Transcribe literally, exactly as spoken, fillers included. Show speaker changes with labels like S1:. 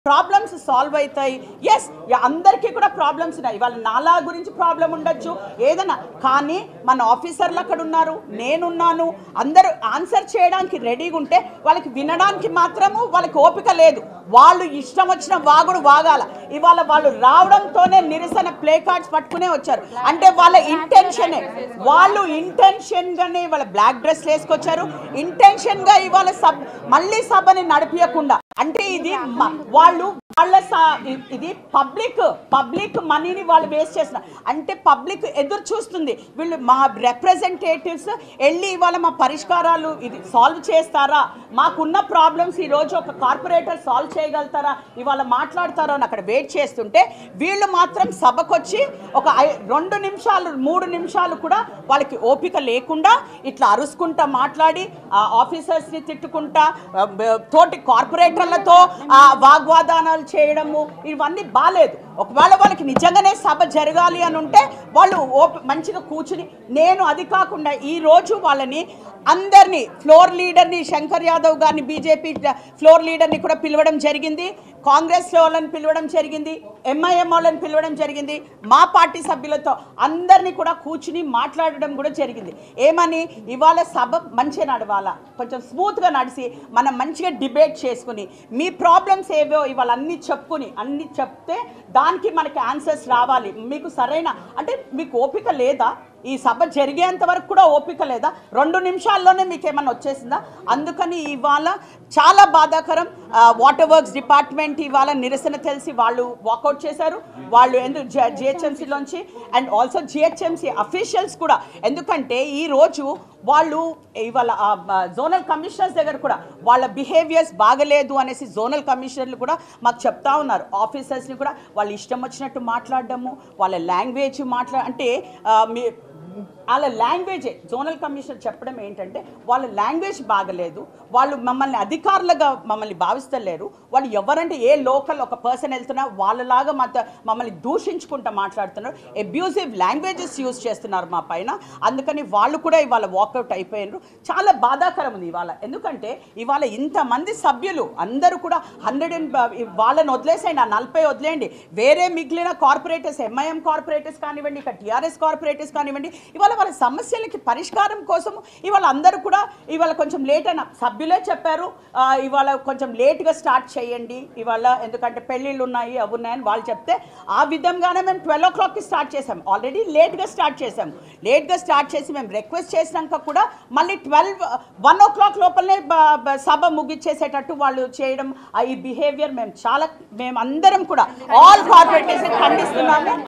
S1: Problems solve అవుతాయి. Yes, అందరికీ కూడా ప్రాబ్లమ్స్ ఉన్నాయి. వాళ్ళ నాలా గురించి ప్రాబ్లం ఉండొచ్చు ఏదైనా, కానీ మన ఆఫీసర్లు అక్కడ ఉన్నారు, నేనున్నాను, అందరూ ఆన్సర్ చేయడానికి రెడీగా ఉంటే వాళ్ళకి వినడానికి మాత్రము వాళ్ళకి ఓపిక లేదు. వాళ్ళు ఇష్టం వచ్చిన వాగుడు వాగాల. ఇవాళ వాళ్ళు రావడంతోనే నిరసన ప్లే కార్డ్స్ పట్టుకునే వచ్చారు. అంటే వాళ్ళ ఇంటెన్షనే, వాళ్ళు ఇంటెన్షన్గానే వాళ్ళ బ్లాక్ డ్రెస్ వేసుకొచ్చారు. ఇంటెన్షన్గా ఇవాళ సబ్ మళ్ళీ సభని నడిపించకుండా, అంటే ఇది వాళ్ళు వాళ్ళ ఇది పబ్లిక్ పబ్లిక్ మనీని వాళ్ళు వేస్ట్ చేస్తున్నారు. అంటే పబ్లిక్ ఎదురు చూస్తుంది, వీళ్ళు మా రిప్రజెంటేటివ్స్ వెళ్ళి ఇవాళ మా పరిష్కారాలు ఇది సాల్వ్ చేస్తారా, మాకున్న ప్రాబ్లమ్స్ ఈరోజు ఒక కార్పొరేటర్ సాల్వ్ చేయగలుగుతారా, ఇవాళ మాట్లాడతారా అని అక్కడ వెయిట్ చేస్తుంటే వీళ్ళు మాత్రం సభకొచ్చి ఒక రెండు నిమిషాలు మూడు నిమిషాలు కూడా వాళ్ళకి ఓపిక లేకుండా ఇట్లా అరుసుకుంటా మాట్లాడి ఆఫీసర్స్ని తిట్టుకుంటా తోటి కార్పొరేటర్లతో వాగ్వాదానాలు చేయడము ఇవన్నీ బాలేదు. ఒకవేళ వాళ్ళకి నిజంగానే సభ జరగాలి అని ఉంటే వాళ్ళు మంచిగా కూర్చుని, నేను అది కాకుండా ఈరోజు వాళ్ళని అందరినీ ఫ్లోర్ లీడర్ని శంకర్ యాదవ్ గారిని బీజేపీ ఫ్లోర్ లీడర్ని కూడా పిలవడం జరిగింది, కాంగ్రెస్ వాళ్ళని పిలవడం జరిగింది, ఎంఐఎం వాళ్ళని పిలవడం జరిగింది, మా పార్టీ సభ్యులతో అందరినీ కూడా కూర్చుని మాట్లాడడం కూడా జరిగింది. ఏమని, ఇవాళ సభ మంచిగా నడవాలా, కొంచెం స్మూత్గా నడిచి మనం మంచిగా డిబేట్ చేసుకుని మీ ప్రాబ్లమ్స్ ఏవో ఇవాళ అన్నీ చెప్పుకుని అన్నీ చెప్తే దానికి మనకి ఆన్సర్స్ రావాలి. మీకు సరైన అంటే మీకు ఓపిక లేదా, ఈ సభ జరిగేంత వరకు కూడా ఓపిక లేదా, రెండు నిమిషాల్లోనే మీకు ఏమన్నా వచ్చేసిందా? అందుకని ఇవాళ చాలా బాధాకరం. వాటర్ వర్క్స్ డిపార్ట్మెంట్ ఇవాళ నిరసన తెలిసి వాళ్ళు వాకౌట్ చేశారు. వాళ్ళు ఎందుకు జిహెచ్ఎంసీలోంచి అండ్ ఆల్సో జిహెచ్ఎంసీ అఫీషియల్స్ కూడా, ఎందుకంటే ఈరోజు వాళ్ళు ఇవాళ జోనల్ కమిషనర్స్ దగ్గర కూడా వాళ్ళ బిహేవియర్స్ బాగలేదు అనేసి జోనల్ కమిషనర్లు కూడా మాకు చెప్తా ఉన్నారు. ఆఫీసర్స్ని కూడా వాళ్ళు ఇష్టం వచ్చినట్టు మాట్లాడడము, వాళ్ళ లాంగ్వేజ్ మాట్లా అంటే మీ వాళ్ళ లాంగ్వేజే జోనల్ కమిషనర్ చెప్పడం ఏంటంటే వాళ్ళ లాంగ్వేజ్ బాగలేదు, వాళ్ళు మమ్మల్ని అధికారులుగా మమ్మల్ని భావిస్తలేరు, వాళ్ళు ఎవరంటే ఏ లోకల్ ఒక పర్సన్ వెళ్తున్నా వాళ్ళలాగా మా మమ్మల్ని దూషించుకుంటూ మాట్లాడుతున్నారు, అబ్యూజివ్ లాంగ్వేజెస్ యూజ్ చేస్తున్నారు మా పైన. అందుకని వాళ్ళు కూడా ఇవాళ వాకౌట్ అయిపోయినారు. చాలా బాధాకరం ఉంది ఇవాళ, ఎందుకంటే ఇవాళ ఇంతమంది సభ్యులు అందరూ కూడా హండ్రెడ్ అండ్ వాళ్ళని వదిలేసేయండి, ఆ నలభై వదిలేయండి, వేరే మిగిలిన కార్పొరేటర్స్ ఎంఐఎం కార్పొరేటర్స్ కానివ్వండి, ఇక టీఆర్ఎస్ కార్పొరేటర్స్ కానివ్వండి, ఇవాళ వాళ్ళ సమస్యలకి పరిష్కారం కోసం ఇవాళ అందరూ కూడా ఇవాళ కొంచెం లేట్ అయినా సభ్యులే చెప్పారు, ఇవాళ కొంచెం లేట్గా స్టార్ట్ చేయండి ఇవాళ, ఎందుకంటే పెళ్ళిళ్ళు ఉన్నాయి అవి ఉన్నాయని వాళ్ళు చెప్తే ఆ విధంగానే మేము ట్వెల్వ్ ఓ క్లాక్కి స్టార్ట్ చేసాము. ఆల్రెడీ లేట్గా స్టార్ట్ చేసాము. లేట్గా స్టార్ట్ చేసి మేము రిక్వెస్ట్ చేసినాక కూడా మళ్ళీ ట్వెల్వ్ వన్ ఓ క్లాక్ లోపలనే సభ ముగిచ్చేసేటట్టు వాళ్ళు చేయడం, ఈ బిహేవియర్ మేము చాలా మేము అందరం కూడా ఆల్ కార్పొరేటర్స్ ఖండిస్తున్నాము.